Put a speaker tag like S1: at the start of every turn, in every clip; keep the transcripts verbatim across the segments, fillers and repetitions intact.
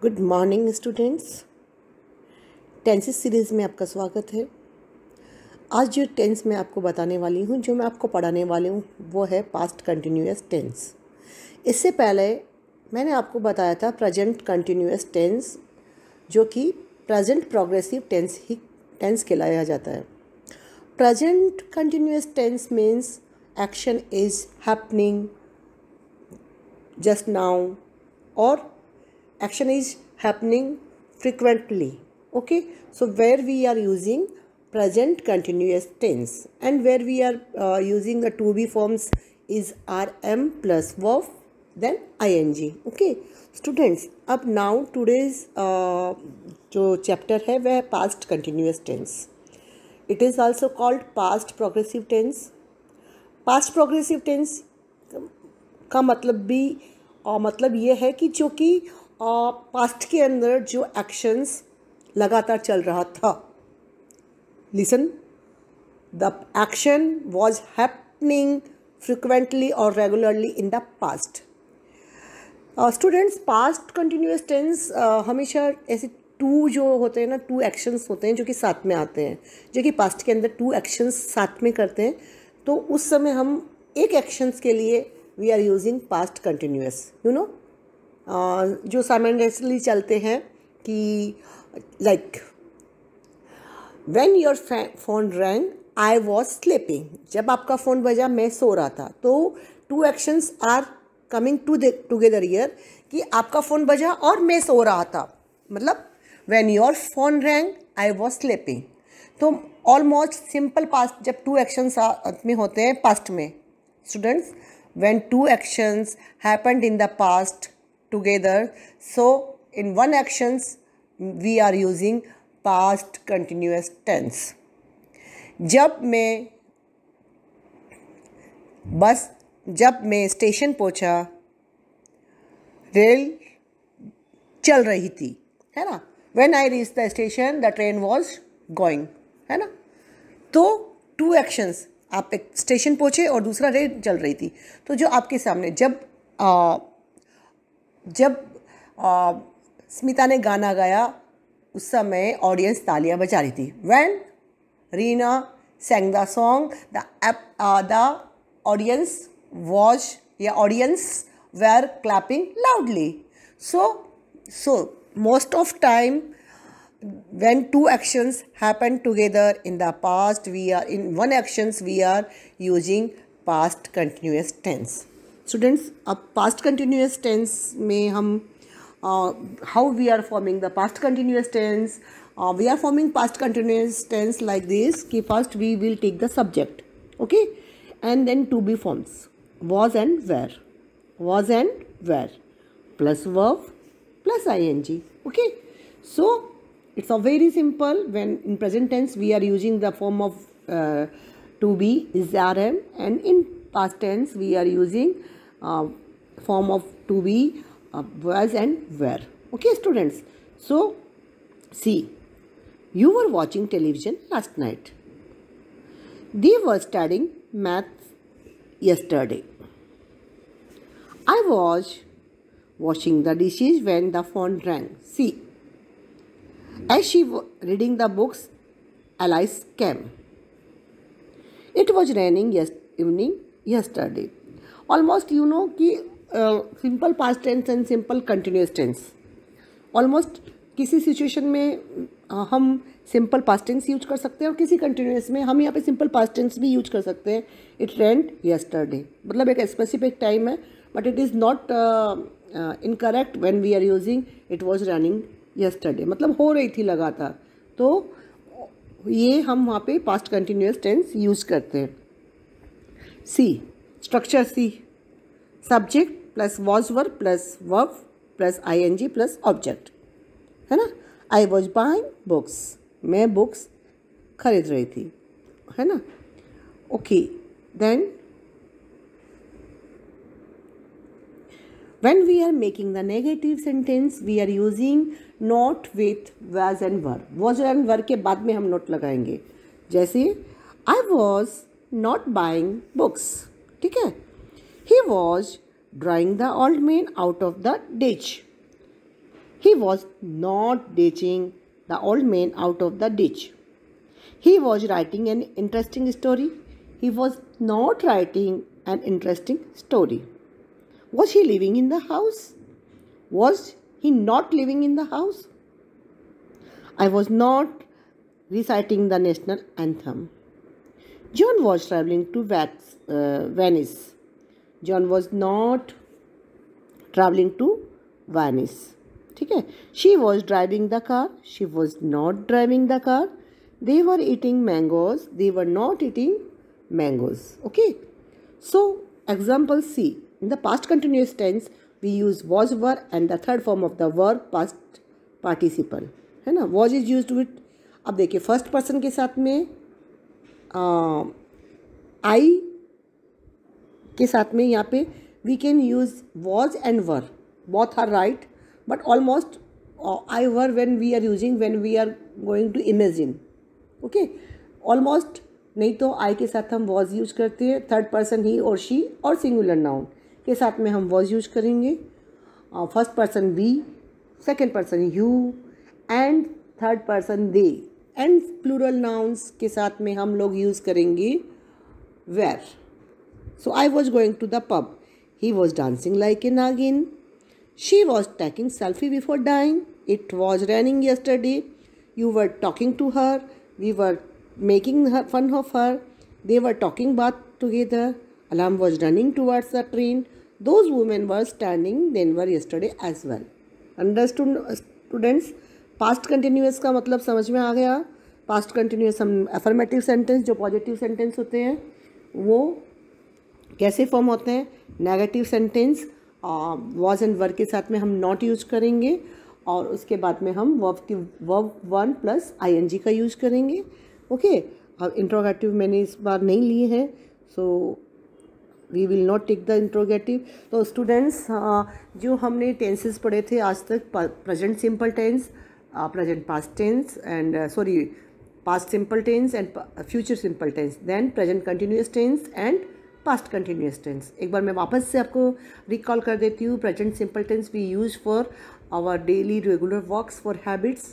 S1: Good morning students. Tenses series में आपका स्वागत है। आज जो टेंस मैं आपको बताने वाली हूँ, जो मैं आपको पढ़ाने वाली हूँ, वो है पास्ट कंटिन्यूअस टेंस। इससे पहले मैंने आपको बताया था प्रेजेंट कंटिन्यूअस टेंस, जो कि प्रेजेंट प्रोग्रेसिव टेंस ही टेंस कहलाया जाता है। Present continuous tense means action is happening just now और action is happening frequently. Okay, so where we are using present continuous tense and where we are uh, using the to be forms is rm plus verb then ing. Okay students, अब now today's uh, जो chapter है वह past continuous tense. It is also called past progressive tense. past progressive tense का मतलब भी uh, मतलब ये है कि जो कि पास्ट uh, के अंदर जो एक्शंस लगातार चल रहा था, listen, the action was happening frequently और regularly in the past. Students, past continuous tense हमेशा ऐसे टू जो होते हैं ना, टू एक्शंस होते हैं जो कि साथ में आते हैं, जो कि पास्ट के अंदर टू एक्शंस साथ में करते हैं, तो उस समय हम एक एक्शंस के लिए we are using past continuous, you know, Uh, जो साइमल्टेनियसली चलते हैं कि like when your phone rang I was sleeping, जब आपका फ़ोन बजा मैं सो रहा था। तो two actions are coming to together here कि आपका फ़ोन बजा और मैं सो रहा था, मतलब when your phone rang I was sleeping. तो ऑलमोस्ट सिंपल पास्ट जब टू एक्शंस में होते हैं पास्ट में, students, when two actions happened in the past together, so in one actions we are using past continuous tense. जब मैं बस जब मैं स्टेशन पहुंचा, रेल चल रही थी, है ना। when I reached the station the train was going, है ना। तो टू एक्शंस, आप एक स्टेशन पहुंचे और दूसरा रेल चल रही थी। तो जो आपके सामने जब आ, जब आ, स्मिता ने गाना गाया, उस समय ऑडियंस तालियां बजा रही थी। When Reena sang the song, the uh, the audience was या audience were clapping loudly. So so most of time when two actions happen together in the past, we are in one actions we are using past continuous tense. Students, अब past continuous tense में हम how we are forming the past continuous tense, we are forming past continuous tense like this कि first we will take the subject, okay, and then to be forms was and were, was and were plus verb plus I N G, okay. So it's a very simple. When in present tense we are using the form of to B is are am, and in past tense we are using uh, form of to be, uh, was and were, okay students. So see, you were watching television last night, they were studying math yesterday, I was washing the dishes when the phone rang. See, as she was reading the books, Alice came, it was raining yes evening yesterday. Almost you know कि simple past tense and simple continuous tense, almost किसी situation में uh, हम simple past tense use कर सकते हैं और किसी continuous में हम यहाँ पे सिंपल पास्ट टेंस भी यूज कर सकते हैं। इट रेंड यस्टरडे, मतलब एक स्पेसिफिक टाइम है, but it is not incorrect when we are using it was running yesterday, मतलब हो रही थी लगातार। तो ये हम वहाँ पे पास्ट कंटिन्यूस टेंस यूज करते हैं। See structure, see subject plus was verb plus verb plus I N G plus object, है ना। आई वॉज बाइंग बुक्स, मैं बुक्स खरीद रही थी, है ना। Okay, then when we are making the negative sentence we are using not with was and were. was and were के बाद में हम नोट लगाएंगे, जैसे I was not buying books, ठीक है। He was drawing the old man out of the ditch, He was not ditching the old man out of the ditch. He was writing an interesting story. He was not writing an interesting story. Was he living in the house? Was he not living in the house? I was not reciting the national anthem. John was traveling to Vax, uh, Venice. John was not traveling to Venice. ठीक है. She was driving the car. She was not driving the car. They were eating mangoes. They were not eating mangoes. Okay. So example C. In the past continuous tense, we use was, were and the third form of the verb past participle. है ना. Was is used with. अब देखिए first person के साथ में आई uh, के साथ में यहाँ पे we can use was and were. Both are right but almost I were when we are using when we are going to imagine. Okay. Almost नहीं तो आई के साथ हम वॉज यूज करते हैं. थर्ड पर्सन ही और शी और सिंगुलर नाउन के साथ में हम वॉज यूज करेंगे. First person we, second person you and third person they. And plural nouns के साथ में हम लोग यूज़ करेंगे were. So I was going to the pub. He was dancing like a नागिन. She was taking selfie before dying. It was raining yesterday. You were talking to her. We were making her fun of her. They were talking bath together. Alarm was running towards the train. Those women were standing. They were yesterday as well. Understood students? Past continuous का मतलब समझ में आ गया. Past continuous हम affirmative sentence जो positive sentence होते हैं वो कैसे फॉर्म होते हैं. Negative sentence was and were के साथ में हम नॉट यूज करेंगे और उसके बाद में हम वर्ब की वर्ब वन प्लस आईएनजी का यूज करेंगे. ओके. अब इंट्रोगेटिव मैंने इस बार नहीं लिए हैं so we will not take the interrogative. तो स्टूडेंट्स जो हमने टेंसेस पढ़े थे आज तक, present simple tense, present past tense and uh, sorry past simple tense and future simple tense, then present continuous tense and past continuous tense. एक बार मैं वापस से आपको रिकॉल कर देती हूँ. present simple tense we use for our daily regular works for habits.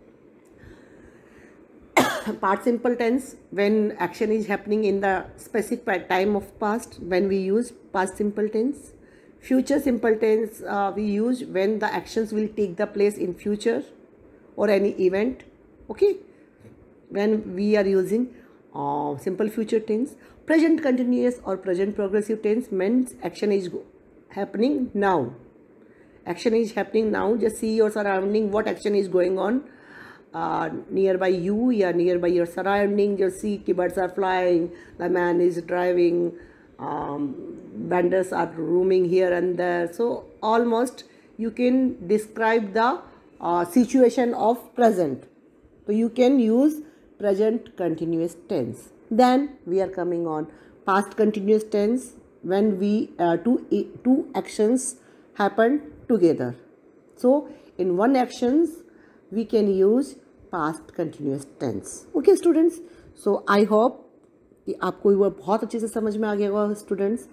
S1: past simple tense when action is happening in the specific time of past, when we use past simple tense. future simple tense uh, we use when the actions will take the place in future or any event. Okay. when we are using uh, simple future tense. Present continuous or present progressive tense means action is happening now. Action is happening now. Just see your surrounding, what action is going on uh, nearby you. Yeah, nearby your surrounding. Just see birds are flying, the man is driving, um, vendors are roaming here and there. So almost you can describe the Uh, situation of present. So you can use present continuous tense. Then we are coming on past continuous tense when we uh, two two actions happen together. So in one actions we can use past continuous tense. Okay students. So I hope कि आपको वो बहुत अच्छे से समझ में आ गया होगा students.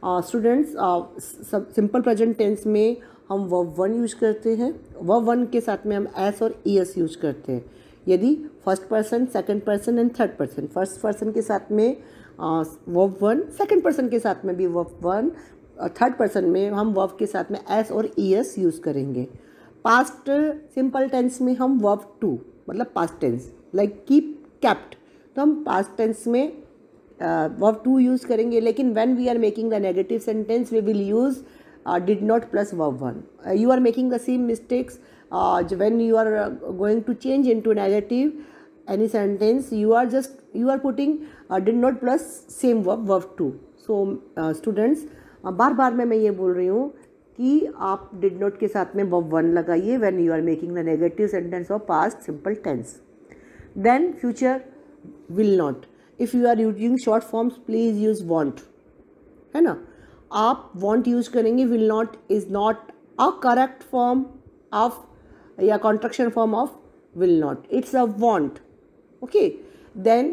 S1: Students simple present tense में हम वर्ब वन यूज करते हैं. वर्ब वन के साथ में हम एस और ई एस यूज करते हैं. यदि first person, second person and third person, first person के साथ में वर्ब वन, सेकंड पर्सन के साथ में भी वर्ब वन, थर्ड पर्सन में हम वर्ब के साथ में एस और ई एस यूज़ करेंगे. पास्ट सिंपल टेंस में हम वर्ब टू मतलब past tense like keep, kept, तो हम पास्ट टेंस में वर्ब टू यूज़ करेंगे. लेकिन when we are making the negative sentence we will use Uh, did not plus verb one. Uh, you are making the same mistakes uh, when you are uh, going to change into negative any sentence. You are just you are putting uh, did not plus same verb verb two. So uh, students uh, बार बार में मैं ये बोल रही हूँ कि आप did not के साथ में verb one लगाइए when you are making the negative sentence of past simple tense. Then future will not. If you are using short forms, please use want. है ना. आप want यूज करेंगे. will not is not a correct form of या contraction form of will not. It's a want. Okay. Then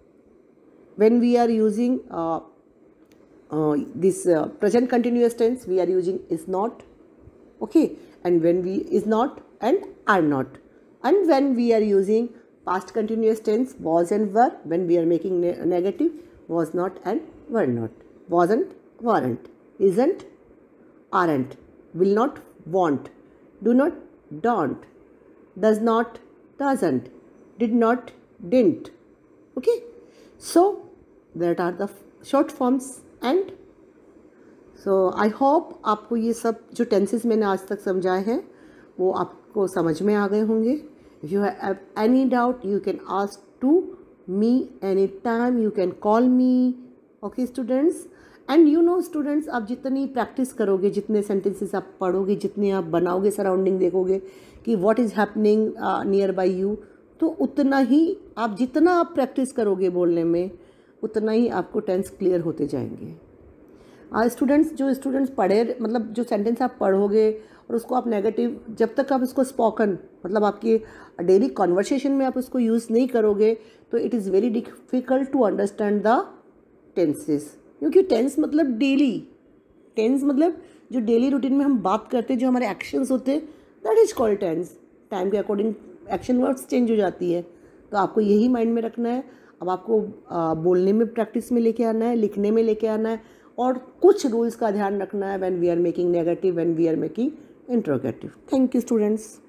S1: when we are using uh, uh, this uh, present continuous tense, we are using is not. Okay. And when we is not, and are not. And when we are using past continuous tense, was and were, when we are making ne- negative, was not and were not, wasn't, weren't, isn't, aren't, will not, won't, do not, don't, does not, doesn't, did not, didn't. Okay, so that are the short forms. And so I hope आपको ये सब जो tenses मैंने आज तक समझाए हैं वो आपको समझ में आ गए होंगे. If you have any doubt, you can ask to me anytime. You can call me. Okay, students. And you know, students, आप जितनी प्रैक्टिस करोगे, जितने sentences आप पढ़ोगे, जितने आप बनाओगे, सराउंडिंग देखोगे कि what is happening uh, near by you, तो उतना ही आप जितना आप प्रैक्टिस करोगे बोलने में, उतना ही आपको टेंस क्लियर होते जाएंगे. स्टूडेंट्स जो स्टूडेंट्स पढ़े, मतलब जो सेंटेंस आप पढ़ोगे और उसको आप नेगेटिव, जब तक आप उसको स्पोकन, मतलब आपके डेली कॉन्वर्सेशन में आप उसको यूज़ नहीं करोगे, तो it is very difficult to understand the tenses. क्योंकि टेंस मतलब डेली, टेंस मतलब जो डेली रूटीन में हम बात करते हैं, जो हमारे एक्शंस होते हैं, that is called tense. Time के अकॉर्डिंग एक्शन वर्ड्स चेंज हो जाती है, तो आपको यही माइंड में रखना है. अब आपको आ, बोलने में प्रैक्टिस में लेके आना है, लिखने में लेके आना है, और कुछ रूल्स का ध्यान रखना है when we are making negative, when we are making interrogative. Thank you students.